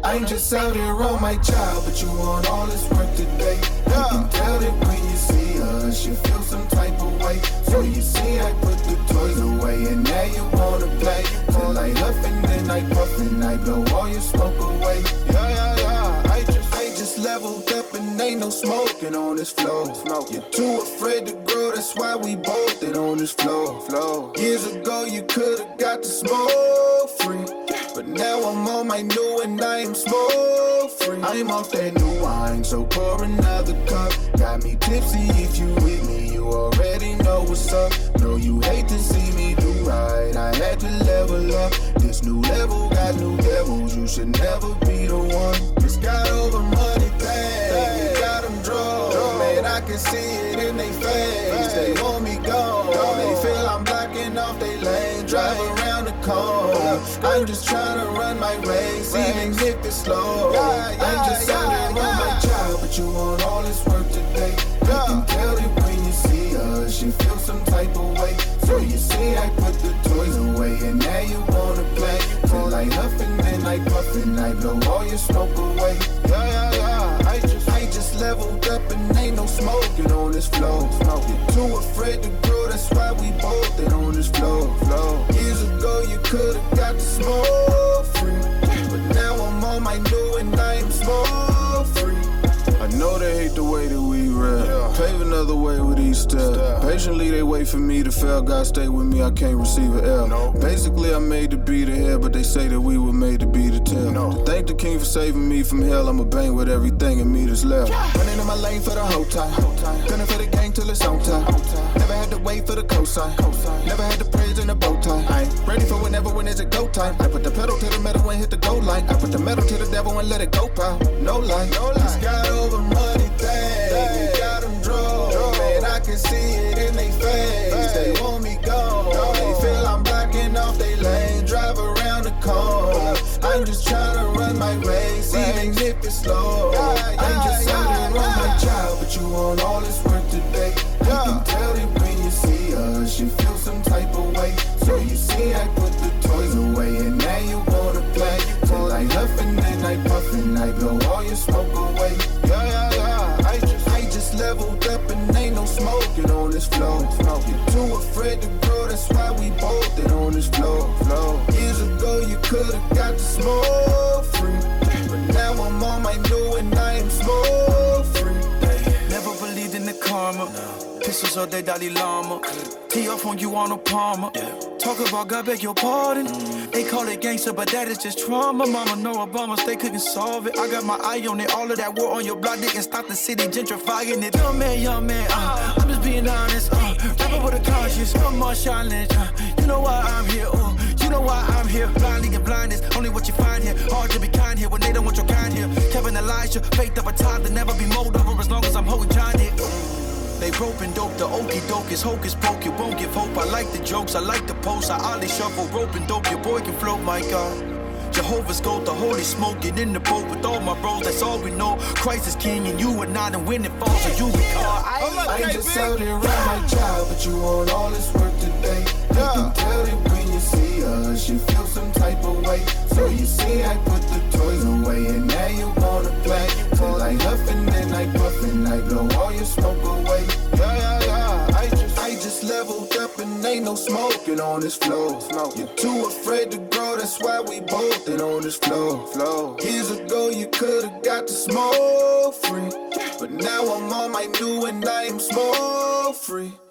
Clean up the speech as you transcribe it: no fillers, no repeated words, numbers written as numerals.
I ain't just out here on my job, but you want all this work today. You can tell that when you see us, you feel some type of way. So you see, I put the toys away, and now you wanna play. Till I huff and then I puff and I blow all your smoke away. Yeah. I just leveled up and ain't no smoking on this floor. You're too afraid to grow, that's why we bolted on this floor. Years ago you could've got the smoke free, but now I'm on my new and I am smoke free. I'm off that new wine, so pour another cup. Got me tipsy, if you with me, you already know what's up. Know you hate to see me do right, I had to level up. This new level got new devils, you should never be the one. This got over money thing, you got them drugs. Man, I can see it in they face, they want me gone. They feel I'm blocking off they lane, drive around the corner. I'm just trying to run my race, even if it's slow. I'm just out here on my job, but you want all this work today. You can tell it when you see us, you feel some type of way. So you see, I put the toys away, and now you wanna play. Till I huff and then I puff and I blow all your smoke away. Yeah. I just leveled up and ain't no smoking on this floor. You're too afraid to grow, that's why we bolted on this floor. Years ago you could've got the smoke free, but now I'm on my new and I am smoke free. I know they hate the way that we rap. Pave another way with each step. Patiently they wait for me to fail. God stay with me, I can't receive an L. Basically I made to be the head, but they say that we were made to be the tail. To thank the king for saving me from hell, I'ma bang with everything in me that's left. Running in my lane for the whole time. Gunning for the gang till it's on time. Never had to wait for the cosign. Never had to praise in a bow tie. I ain't ready for whenever, when is it go time. I put the pedal to the metal and hit the goal line. I put the metal to the devil and let it go, pal. No lie. This got over money thing, you got them drugs. Man, I can see it in they face, they want me gone. They feel I'm blocking off they lane, drive around the corner. I'm just trying to run my race, even if it's slow. I'm just out here on my job, but you want all this work today. You can tell it when you see us, you feel some type of way. So you see, I put the toys away, and now you wanna play. Till I huff and then I puff and I blow all your smoke away. Yeah. I just leveled up and ain't no smoking on this floor. You're too afraid to grow, that's why we bolted on this floor. Years ago you could've got the smoke free, but now I'm on my new and I am smoke free. Never believed in the karma. Pistols or they Dalai Lama. Tee off on you on a Palmer. Talk about God, beg your pardon. They call it gangster, but that is just trauma. Mama know Obamas, they couldn't solve it. I got my eye on it. All of that war on your block didn't stop the city gentrifying it. Young man, I'm just being honest. Rapper with a conscience, come on, challenge. You know why I'm here, you know why I'm here. Blind leading blindness, only what you find here. Hard to be kind here when they don't want your kind here. Kevin Elijah, faith of a time to never be molded over as long as I'm holding John here. They roping dope, the okey doke is hocus pocus, won't give hope. I like the jokes, I like the posts, I ollie shuffle, roping dope, your boy can float, my God. Jehovah's gold, the holy smoke, get in the boat with all my bros, that's all we know. Christ is king and you are not, and when it falls, so you recall. I ain't just out here on my job, but you want all this work today. You can tell it when you see us, you feel some type of way. So you see, I put the toys away, and now you wanna play. Till I huff and then I puff and I blow all your smoke away. Yeah. I just leveled up and ain't no smoking on this floor. You're too afraid to grow, that's why we bolted on this floor. Years ago you could've got the smoke free, but now I'm on my new and I am smoke free.